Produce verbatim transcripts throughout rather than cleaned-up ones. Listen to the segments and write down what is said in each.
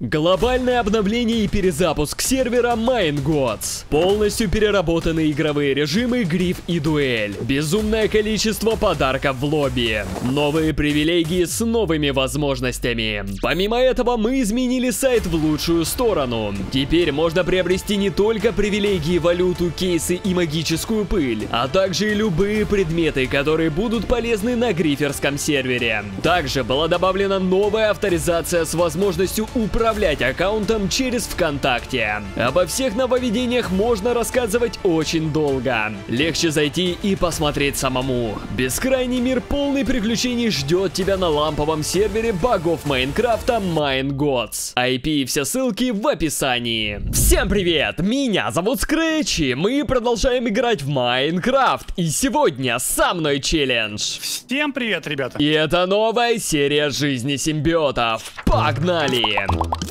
Глобальное обновление и перезапуск сервера Майнgodс. Полностью переработанные игровые режимы Гриф и Дуэль. Безумное количество подарков в лобби. Новые привилегии с новыми возможностями. Помимо этого, мы изменили сайт в лучшую сторону. Теперь можно приобрести не только привилегии, валюту, кейсы и магическую пыль, а также и любые предметы, которые будут полезны на гриферском сервере. Также была добавлена новая авторизация с возможностью управлять аккаунтом через ВКонтакте. Обо всех нововведениях можно рассказывать очень долго. Легче зайти и посмотреть самому. Бескрайний мир полный приключений ждет тебя на ламповом сервере богов Майнкрафта Майнgodс. ай пи и все ссылки в описании. Всем привет! Меня зовут Scratch, и мы продолжаем играть в Майнкрафт. И сегодня со мной челлендж. Всем привет, ребята! И это новая серия жизни симбиотов. Погнали!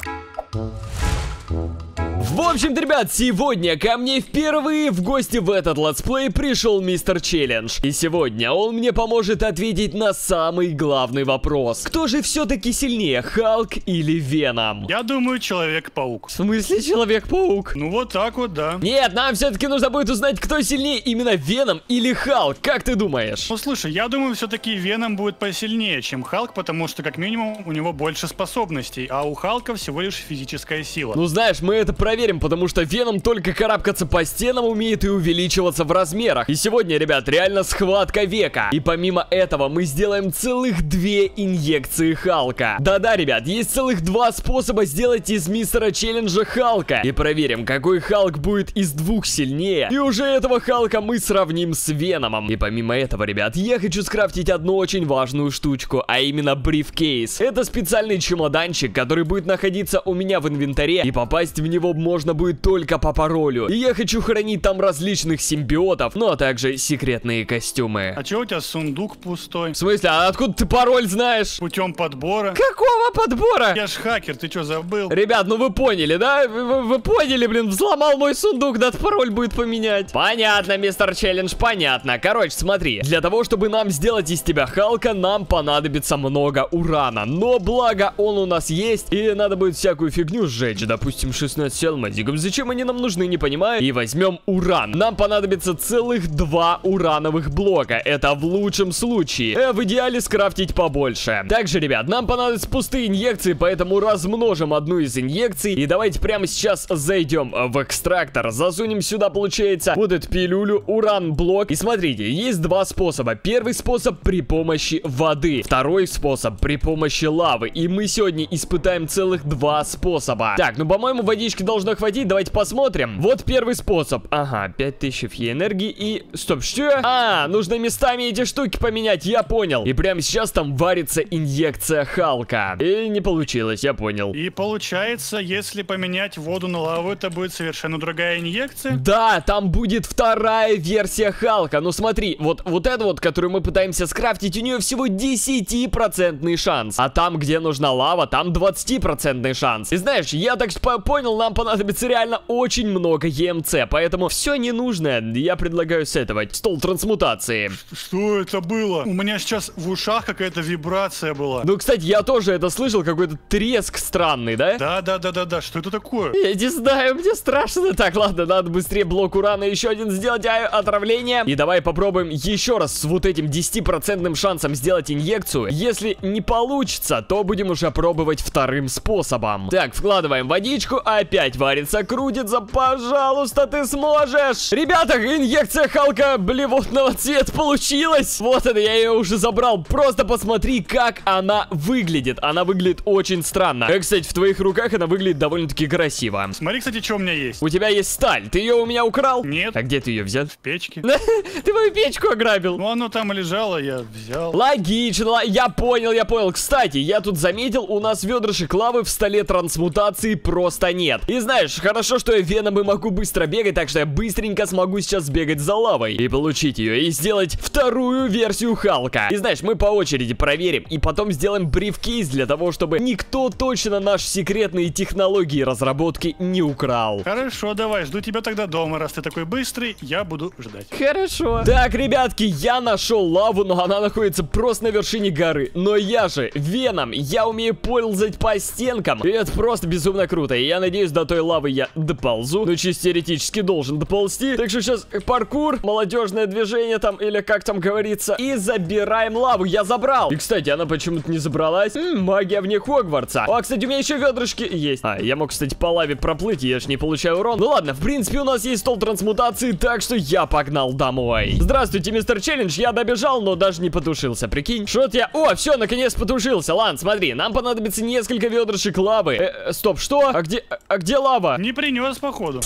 В общем-то, ребят, сегодня ко мне впервые в гости в этот летсплей пришел мистер Челлендж. И сегодня он мне поможет ответить на самый главный вопрос. Кто же все-таки сильнее, Халк или Веном? Я думаю, Человек-паук. В смысле Человек-паук? Ну вот так вот, да. Нет, нам все-таки нужно будет узнать, кто сильнее, именно Веном или Халк. Как ты думаешь? Ну слушай, я думаю, все-таки Веном будет посильнее, чем Халк, потому что, как минимум, у него больше способностей, а у Халка всего лишь физическая сила. Ну знаешь, мы это проверим. Потому что Веном только карабкаться по стенам умеет и увеличиваться в размерах. И сегодня, ребят, реально схватка века. И помимо этого мы сделаем целых две инъекции Халка. Да-да, ребят, есть целых два способа сделать из мистера Челленджа Халка. И проверим, какой Халк будет из двух сильнее. И уже этого Халка мы сравним с Веномом. И помимо этого, ребят, я хочу скрафтить одну очень важную штучку, а именно брифкейс. Это специальный чемоданчик, который будет находиться у меня в инвентаре. И попасть в него можно будет только по паролю. И я хочу хранить там различных симбиотов, ну а также секретные костюмы. А чё у тебя сундук пустой? В смысле, а откуда ты пароль знаешь? Путем подбора. Какого подбора? Я ж хакер, ты чё, забыл? Ребят, ну вы поняли, да? Вы, вы, вы поняли, блин, взломал мой сундук, да, пароль будет поменять. Понятно, мистер Челлендж, понятно. Короче, смотри, для того, чтобы нам сделать из тебя Халка, нам понадобится много урана. Но благо он у нас есть, и надо будет всякую фигню сжечь, допустим, шестнадцать алмазиков. Зачем они нам нужны, не понимаю. И возьмем уран. Нам понадобится целых два урановых блока. Это в лучшем случае. Э, в идеале скрафтить побольше. Также, ребят, нам понадобятся пустые инъекции, поэтому размножим одну из инъекций. И давайте прямо сейчас зайдем в экстрактор. Засунем сюда, получается, вот эту пилюлю, уран-блок. И смотрите, есть два способа. Первый способ при помощи воды. Второй способ при помощи лавы. И мы сегодня испытаем целых два способа. Так, ну, по-моему, водички должно хватить. Давайте посмотрим. Вот первый способ. Ага, пять тысяч энергии и... Стоп, что? А, нужно местами эти штуки поменять, я понял. И прямо сейчас там варится инъекция Халка. И не получилось, я понял. И получается, если поменять воду на лаву, это будет совершенно другая инъекция? Да, там будет вторая версия Халка. Ну смотри, вот, вот эту вот, которую мы пытаемся скрафтить, у нее всего десятипроцентный шанс. А там, где нужна лава, там двадцатипроцентный шанс. И знаешь, я так понял, нам понадобится реально очень много и эм цэ, поэтому все ненужное я предлагаю сетовать. Стол трансмутации. Что это было? У меня сейчас в ушах какая-то вибрация была. Ну, кстати, я тоже это слышал, какой-то треск странный, да? Да-да-да-да-да, что это такое? Я не знаю, мне страшно. Так, ладно, надо быстрее блок урана еще один сделать, а, отравление. И давай попробуем еще раз с вот этим десятипроцентным шансом сделать инъекцию. Если не получится, то будем уже пробовать вторым способом. Так, вкладываем водичку, опять варится, крутится, пожалуйста, ты сможешь. Ребята, инъекция Халка блевотного цвета получилась. Вот это, я ее уже забрал. Просто посмотри, как она выглядит. Она выглядит очень странно. Как, кстати, в твоих руках она выглядит довольно-таки красиво. Смотри, кстати, что у меня есть. У тебя есть сталь. Ты ее у меня украл? Нет. А где ты ее взял? В печке. Ты мою печку ограбил. Ну, оно там лежало, я взял. Логично, я понял, я понял. Кстати, я тут заметил, у нас ведрышек лавы в столе трансмутации просто нет. И знаешь, знаешь, хорошо, что я Веном и могу быстро бегать, так что я быстренько смогу сейчас сбегать за лавой и получить ее, и сделать вторую версию Халка. И знаешь, мы по очереди проверим, и потом сделаем брифкейс для того, чтобы никто точно наши секретные технологии разработки не украл. Хорошо, давай, жду тебя тогда дома, раз ты такой быстрый, я буду ждать. Хорошо. Так, ребятки, я нашел лаву, но она находится просто на вершине горы. Но я же Веном, я умею ползать по стенкам, и это просто безумно круто. И я надеюсь, до той лавы я доползу, ну чисто теоретически должен доползти. Так что сейчас паркур, молодежное движение там, или как там говорится, и забираем лаву. Я забрал. И, кстати, она почему-то не забралась. М-м, магия вне Хогвартса. А, кстати, у меня еще ведрышки есть. А, я мог, кстати, по лаве проплыть, я же не получаю урон. Ну ладно, в принципе, у нас есть стол трансмутации, так что я погнал домой. Здравствуйте, мистер Челлендж, я добежал, но даже не потушился, прикинь. Что-то я... О, все, наконец потушился. Ладно, смотри, нам понадобится несколько ведрышек лавы. Э, стоп, что? А где... А где лава? Не принес, походу.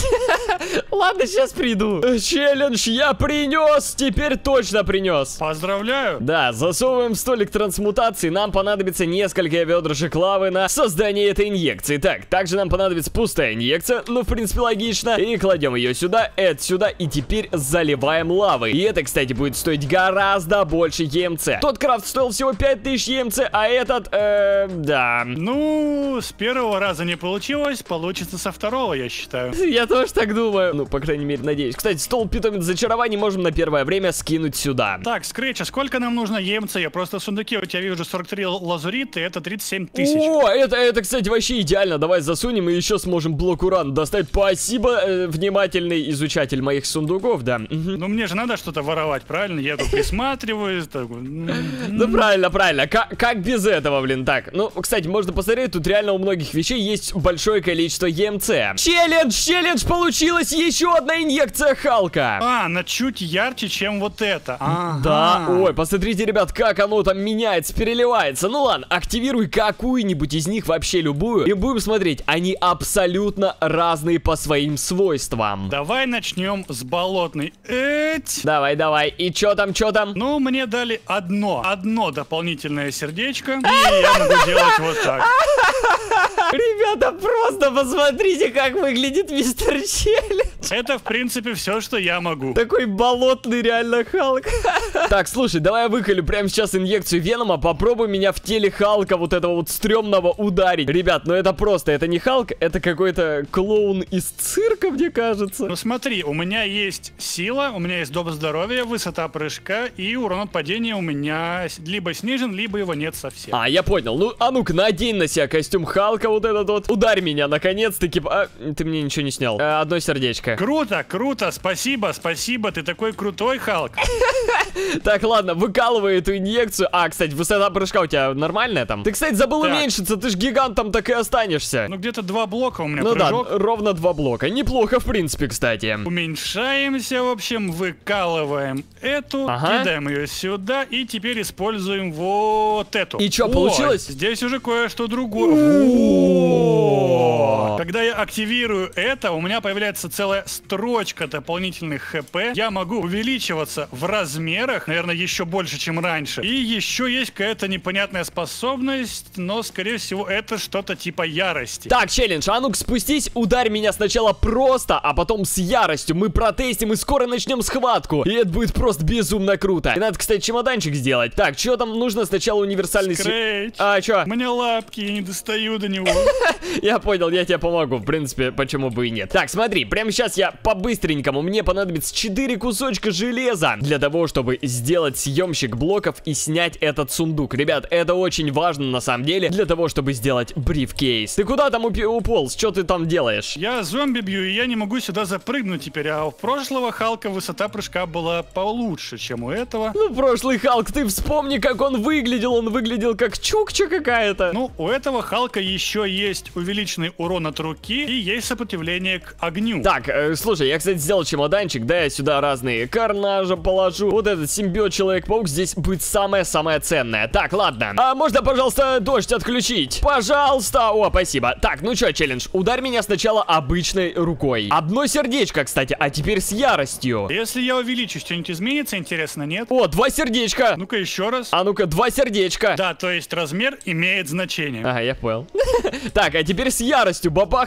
Ладно, сейчас приду. Челлендж я принес, теперь точно принес. Поздравляю. Да, засовываем в столик трансмутации. Нам понадобится несколько ведрышек лавы на создание этой инъекции. Так, также нам понадобится пустая инъекция, ну, в принципе, логично. И кладем ее сюда, это сюда, и теперь заливаем лавой. И это, кстати, будет стоить гораздо больше ЕМЦ. Тот крафт стоил всего пять тысяч ЕМЦ, а этот, э, да. Ну, с первого раза не получилось, получится со второго, я считаю. Я тоже так думаю. Ну, по крайней мере, надеюсь. Кстати, стол питомец зачарований можем на первое время скинуть сюда. Так, Скретч, а сколько нам нужно ЕМЦ? Я просто в сундуке у тебя вижу сорок три лазурита, и это тридцать семь тысяч. О, это, это, кстати, вообще идеально. Давай засунем и еще сможем блок урана достать. Спасибо, э, внимательный изучатель моих сундуков, да. Угу. Ну, мне же надо что-то воровать, правильно? Я тут присматриваюсь. Ну, правильно, правильно. Как, как без этого, блин? Так, ну, кстати, можно посмотреть, тут реально у многих вещей есть большое количество ЕМЦ. Челлендж, челлендж, получилась еще одна инъекция Халка. А, она чуть ярче, чем вот это. Ага. Да, ой, посмотрите, ребят, как оно там меняется, переливается. Ну ладно, активируй какую-нибудь из них, вообще любую, и будем смотреть. Они абсолютно разные по своим свойствам. Давай начнем с болотной. Эть. Давай, давай. И чё там, чё там? Ну, мне дали одно, одно дополнительное сердечко, и я могу делать вот так. Ребята, просто посмотрите, как выглядит мистер Челлендж. Это, в принципе, все, что я могу. Такой болотный реально Халк. Так, слушай, давай я выколю прямо сейчас инъекцию Венома. Попробуй меня в теле Халка вот этого вот стрёмного ударить. Ребят, ну это просто, это не Халк, это какой-то клоун из цирка, мне кажется. Ну смотри, у меня есть сила, у меня есть доп. Здоровье, высота прыжка, и урон от падения у меня либо снижен, либо его нет совсем. А, я понял. Ну, а ну-ка, надень на себя костюм Халка вот этот вот. Ударь меня, наконец-таки. А, ты мне ничего не снял. А, одно сердечко. Круто, круто, спасибо, спасибо, ты такой крутой, Халк. Так, ладно, выкалывай эту инъекцию. А, кстати, высота прыжка у тебя нормальная там? Ты, кстати, забыл уменьшиться, ты ж гигантом так и останешься. Ну, где-то два блока у меня ну прыжок. Ну да, ровно два блока. Неплохо, в принципе, кстати. Уменьшаемся, в общем, выкалываем эту, ага. Кидаем ее сюда, и теперь используем вот эту. И что, получилось? Здесь уже кое-что другое. Когда я активирую это, у меня появляется целая строчка дополнительных хп. Я могу увеличиваться в размерах, наверное, еще больше, чем раньше. И еще есть какая-то непонятная способность, но, скорее всего, это что-то типа ярости. Так, челлендж, а ну-ка спустись, ударь меня сначала просто, а потом с яростью. Мы протестим и скоро начнем схватку. И это будет просто безумно круто. И надо, кстати, чемоданчик сделать. Так, что там нужно? Сначала универсальный... Скретч. А, что? У меня лапки, я не достаю до него. Я понял, я тебе помогу. В принципе, почему бы и нет. Так, смотри, прямо сейчас я по-быстренькому. Мне понадобится четыре кусочка железа для того, чтобы сделать съемщик блоков и снять этот сундук. Ребят, это очень важно на самом деле для того, чтобы сделать брифкейс. Ты куда там уполз? Что ты там делаешь? Я зомби бью, и я не могу сюда запрыгнуть теперь. А у прошлого Халка высота прыжка была получше, чем у этого. Ну, прошлый Халк, ты вспомни, как он выглядел. Он выглядел как чукча какая-то. Ну, у этого Халка еще есть увеличенный урон от руки и есть сопротивление к огню. Так, э, слушай, я, кстати, сделал чемоданчик. Да, я сюда разные карнажа положу. Вот этот симбиот Человек-паук здесь будет самое-самое ценное. Так, ладно. А можно, пожалуйста, дождь отключить? Пожалуйста. О, спасибо. Так, ну что, челлендж? Ударь меня сначала обычной рукой. Одно сердечко, кстати, а теперь с яростью. Если я увеличу, что-нибудь изменится, интересно, нет? О, два сердечка. Ну-ка, еще раз. А ну-ка, два сердечка. Да, то есть размер имеет значение. Ага, я понял. Так, а теперь с яростью бабахни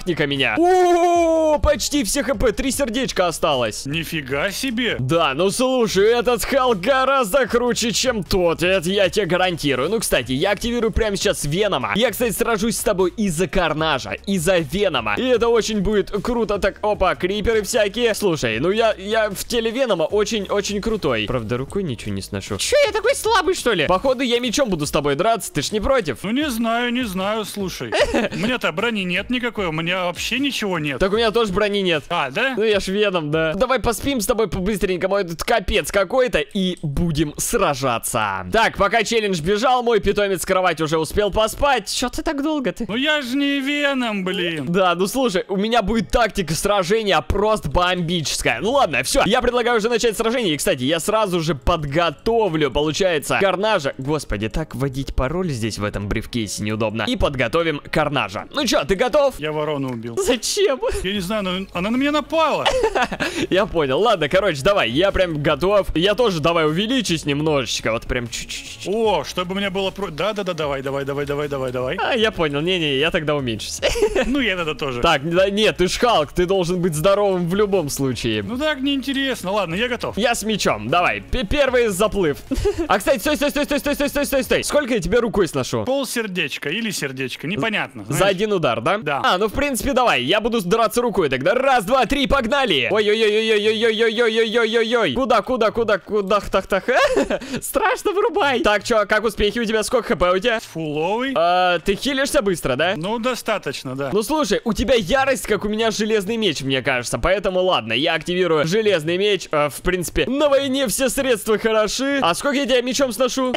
бафни-ка меня. О, почти все хп, три сердечка осталось. Нифига себе. Да, ну слушай, этот Халк гораздо круче, чем тот, это я тебе гарантирую. Ну, кстати, я активирую прямо сейчас Венома. Я, кстати, сражусь с тобой из-за Карнажа, из-за Венома. И это очень будет круто. Так, опа, криперы всякие. Слушай, ну я, я в теле Венома очень-очень крутой. Правда, рукой ничего не сношу. Че, я такой слабый, что ли? Походу, я мечом буду с тобой драться, ты ж не против? Ну, не знаю, не знаю, слушай. У меня-то брони нет никакой, у меня вообще ничего нет. Так у меня тоже брони нет. А, да? Ну, я ж Веном, да. Давай поспим с тобой по-быстренькому, этот капец какой-то, и будем сражаться. Так, пока челлендж бежал, мой питомец с кровати уже успел поспать. Чё ты так долго ты? Ну, я же не Веном, блин. Да, ну слушай, у меня будет тактика сражения просто бомбическая. Ну ладно, все. Я предлагаю уже начать сражение. И, кстати, я сразу же подготовлю, получается, Карнажа. Господи, так вводить пароль здесь в этом брифкейсе неудобно. И подготовим Карнажа. Ну чё, ты готов? Я ворону убил. Зачем? Я не знаю, но она на меня напала. Я понял. Ладно, короче, давай. Я прям готов. Я тоже давай увеличусь немножечко. Вот прям чуть-чуть. О, чтобы у меня было про... Да-да-да, давай, давай, давай, давай, давай, давай. А, я понял. Не-не, я тогда уменьшусь. Ну, я тогда тоже. Так, да, нет, ты ж Халк, ты должен быть здоровым в любом случае. Ну так неинтересно. Ладно, я готов. Я с мечом, давай, П первый заплыв. А, кстати, стой, стой, стой, стой, стой, стой, стой, стой, стой. Сколько я тебе рукой сношу? Пол сердечка или сердечко, непонятно. За один удар, да? Да. А, ну в принципе давай, я буду драться рукой тогда. Раз, два, три, погнали! Ой-ой-ой-ой-ой-ой-ой-ой-ой-ой-ой-ой. Куда, куда, куда, куда, так-так. Страшно, вырубай. Так, чё, как успехи у тебя? Сколько хп у тебя? Фуловый. А, ты хилишься быстро, да? Ну, достаточно, да. Ну слушай, у тебя ярость, как у меня железный меч, мне кажется. Поэтому ладно, я активирую железный меч. э, В принципе, на войне все средства хороши. А сколько я тебя мечом сношу?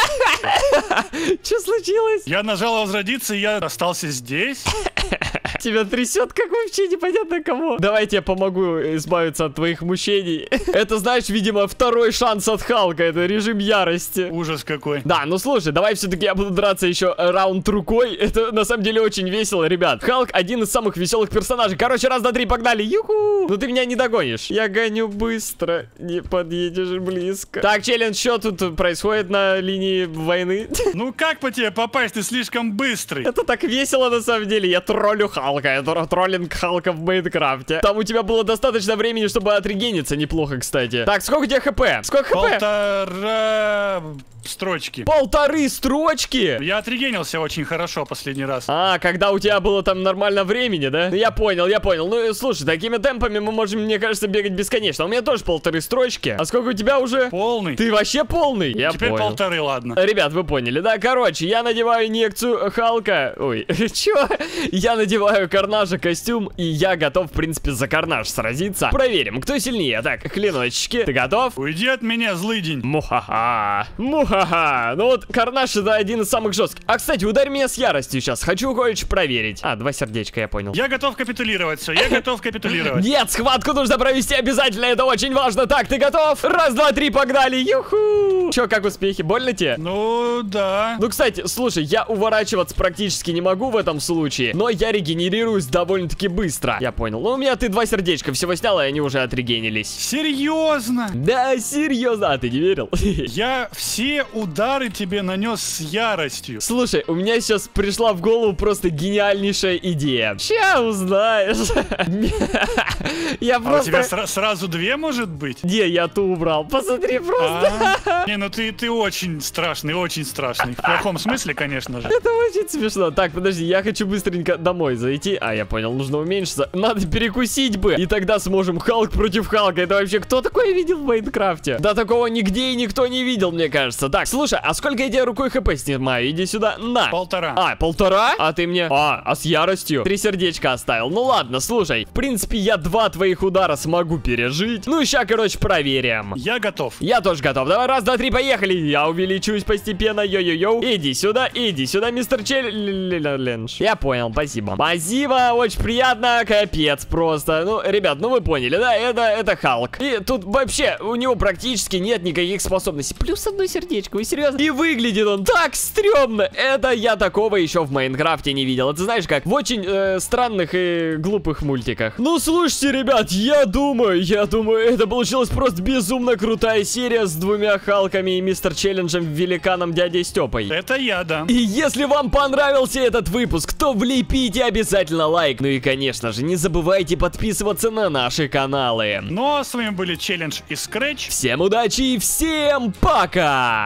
Что случилось? Я нажал возродиться, и я остался здесь. Тебя трясет, как вообще непонятно кого. Давай я тебе помогу избавиться от твоих мучений. Это, знаешь, видимо, второй шанс от Халка. Это режим ярости. Ужас какой. Да, ну слушай, давай все-таки я буду драться еще раунд рукой. Это на самом деле очень весело, ребят. Халк один из самых веселых персонажей. Короче, раз, два, три, погнали. Юху! Ну ты меня не догонишь. Я гоню быстро. Не подъедешь близко. Так, челлендж, что тут происходит на линии войны? Ну как по тебе попасть? Ты слишком быстрый. Это так весело на самом деле. Я троллю Халка. Это троллинг Халка в Майнкрафте. Там у тебя было достаточно времени, чтобы отрегениться неплохо, кстати. Так, сколько у тебя хп? Сколько хп? Полтора строчки. Полторы строчки? Я отрегенился очень хорошо последний раз. А, когда у тебя было там нормально времени, да? Я понял, я понял. Ну, слушай, такими темпами мы можем, мне кажется, бегать бесконечно. У меня тоже полторы строчки. А сколько у тебя уже? Полный. Ты вообще полный? Я Теперь понял. полторы, ладно. Ребят, вы поняли, да? Короче, я надеваю инъекцию Халка. Ой, чё? Я надеваю Карнажа костюм, и я готов, в принципе, за Карнаж сразиться. Проверим, кто сильнее. Так, клиночки, ты готов? Уйди от меня, злый день. Муха-ха. Муха-ха. Ну вот, Карнаж это один из самых жестких. А, кстати, ударь меня с яростью сейчас. Хочу кое-что проверить. А, два сердечка, я понял. Я готов капитулировать, все, я готов капитулировать. Нет, схватку нужно провести обязательно, это очень важно. Так, ты готов? Раз, два, три, погнали. Юху. Че, как успехи? Больно тебе? Ну, да. Ну, кстати, слушай, я уворачиваться практически не могу в этом случае, но я регенерируюсь довольно-таки быстро. Я понял. Ну, у меня ты два сердечка всего снял, и они уже отрегенились. Серьезно? Да, серьезно. А, ты не верил? Я все удары тебе нанес с яростью. Слушай, у меня сейчас пришла в голову просто гениальнейшая идея. Ща узнаешь. Я А у тебя просто... сра- сразу две, может быть? Не, я ту убрал. Посмотри просто. А? Не, ну ты, ты очень страшный, очень страшный. В плохом смысле, конечно же. Это очень смешно. Так, подожди, я хочу быстренько домой зайти. А, я понял, нужно уменьшиться. Надо перекусить бы. И тогда сможем Халк против Халка. Это вообще кто такое видел в Майнкрафте? Да такого нигде и никто не видел, мне кажется. Так, слушай, а сколько я тебе рукой хп снимаю? Иди сюда, на. Полтора. А, полтора? А ты мне... А, а с яростью? Три сердечка оставил. Ну ладно, слушай. В принципе, я два твоих удара смогу пережить. Ну, ща, короче, проверим. Я готов. Я тоже готов. Давай, раз, два, три, поехали. Я увеличусь постепенно. Йо-йо-йо. Иди сюда, иди сюда, мистер Челлендж. Я понял, спасибо. Спасибо, очень приятно. Капец просто. Ну, ребят, ну вы поняли, да? Это, это Халк. И тут вообще у него практически нет никаких способностей. Плюс одно сердечко. аптечку, серьезно? И выглядит он так стрёмно. Это я такого еще в Майнкрафте не видел. Это знаешь как? В очень э, странных и глупых мультиках. Ну, слушайте, ребят, я думаю, я думаю, это получилась просто безумно крутая серия с двумя Халками и Мистер Челленджем, великаном дядей Степой. Это я, да. И если вам понравился этот выпуск, то влепите обязательно лайк. Ну и, конечно же, не забывайте подписываться на наши каналы. Ну а с вами были Челлендж и Scratch. Всем удачи и всем пока!